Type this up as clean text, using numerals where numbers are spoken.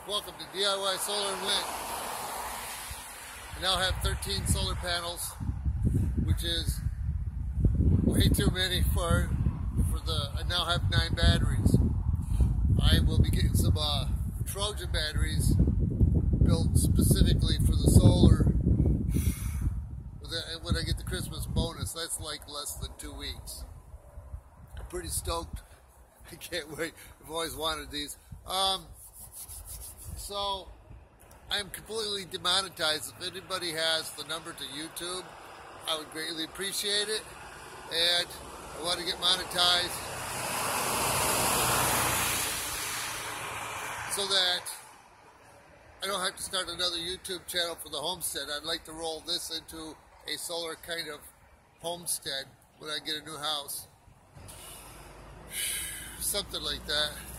Welcome to DIY Solar and Wind. I now have 13 solar panels, which is way too many for the. I now have 9 batteries. I will be getting some Trojan batteries built specifically for the solar when I get the Christmas bonus. That's like less than 2 weeks. I'm pretty stoked. I can't wait. I've always wanted these. So I'm completely demonetized. If anybody has the number to YouTube, I would greatly appreciate it. And I want to get monetized so that I don't have to start another YouTube channel for the homestead. I'd like to roll this into a solar kind of homestead when I get a new house. Something like that.